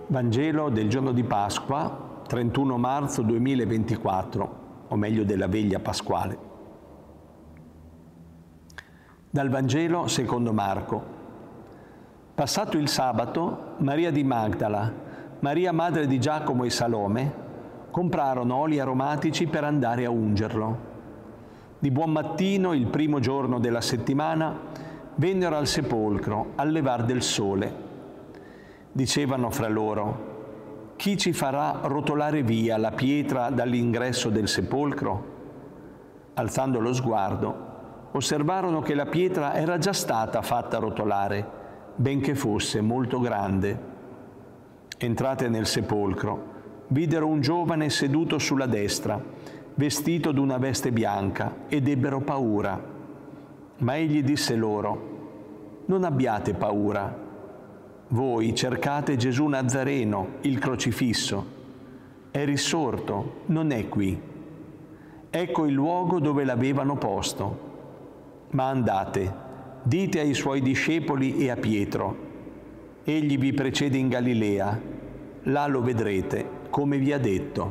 Vangelo del giorno di Pasqua, 31 marzo 2024, o meglio della veglia pasquale. Dal Vangelo secondo Marco. Passato il sabato, Maria di Magdala, Maria madre di Giacomo e Salome, comprarono oli aromatici per andare a ungerlo. Di buon mattino, il primo giorno della settimana, vennero al sepolcro al levar del sole. Dicevano fra loro: chi ci farà rotolare via la pietra dall'ingresso del sepolcro? Alzando lo sguardo, osservarono che la pietra era già stata fatta rotolare, benché fosse molto grande. Entrate nel sepolcro, videro un giovane seduto sulla destra, vestito d'una veste bianca, ed ebbero paura. Ma egli disse loro: non abbiate paura. Voi cercate Gesù Nazareno, il crocifisso. È risorto, non è qui. Ecco il luogo dove l'avevano posto. Ma andate, dite ai suoi discepoli e a Pietro: egli vi precede in Galilea, là lo vedrete, come vi ha detto.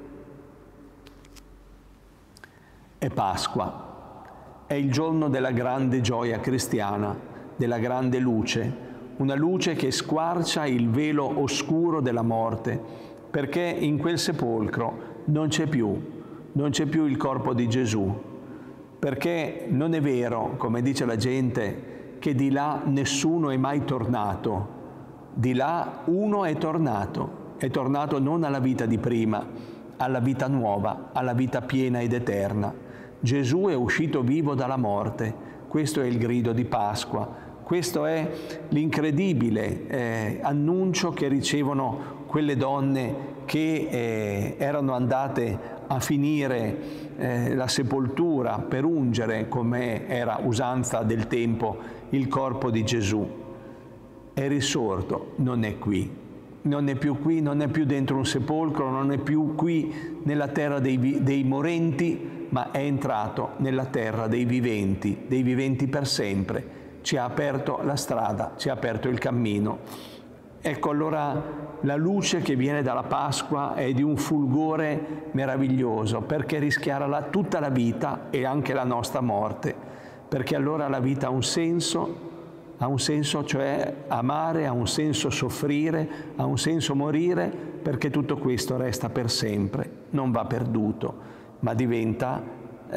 È Pasqua, è il giorno della grande gioia cristiana, della grande luce, una luce che squarcia il velo oscuro della morte, perché in quel sepolcro non c'è più il corpo di Gesù, perché non è vero, come dice la gente, che di là nessuno è mai tornato. Di là uno è tornato non alla vita di prima, alla vita nuova, alla vita piena ed eterna. Gesù è uscito vivo dalla morte, questo è il grido di Pasqua. Questo è l'incredibile annuncio che ricevono quelle donne che erano andate a finire la sepoltura per ungere, come era usanza del tempo, il corpo di Gesù. È risorto, non è qui. Non è più qui, non è più dentro un sepolcro, non è più qui nella terra dei morenti, ma è entrato nella terra dei viventi per sempre. Ci ha aperto la strada, ci ha aperto il cammino. Ecco allora la luce che viene dalla Pasqua è di un fulgore meraviglioso, perché rischiara tutta la vita e anche la nostra morte, perché allora la vita ha un senso, cioè amare, ha un senso soffrire, ha un senso morire, perché tutto questo resta per sempre, non va perduto, ma diventa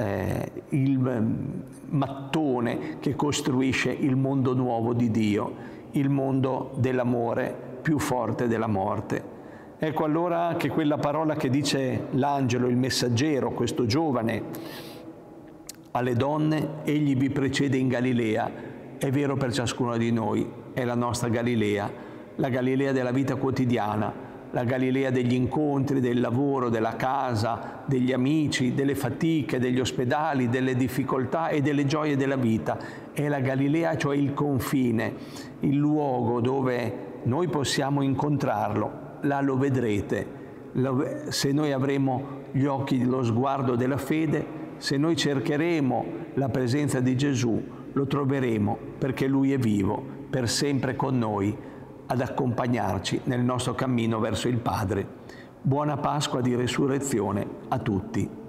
il mattone che costruisce il mondo nuovo di Dio, il mondo dell'amore più forte della morte. Ecco allora che quella parola che dice l'angelo, il messaggero, questo giovane, alle donne: egli vi precede in Galilea, è vero per ciascuno di noi, è la nostra Galilea, la Galilea della vita quotidiana, la Galilea degli incontri, del lavoro, della casa, degli amici, delle fatiche, degli ospedali, delle difficoltà e delle gioie della vita. È la Galilea, cioè il confine, il luogo dove noi possiamo incontrarlo. Là lo vedrete. Se noi avremo gli occhi, lo sguardo della fede, se noi cercheremo la presenza di Gesù, lo troveremo, perché Lui è vivo, per sempre con noi, ad accompagnarci nel nostro cammino verso il Padre. Buona Pasqua di Resurrezione a tutti.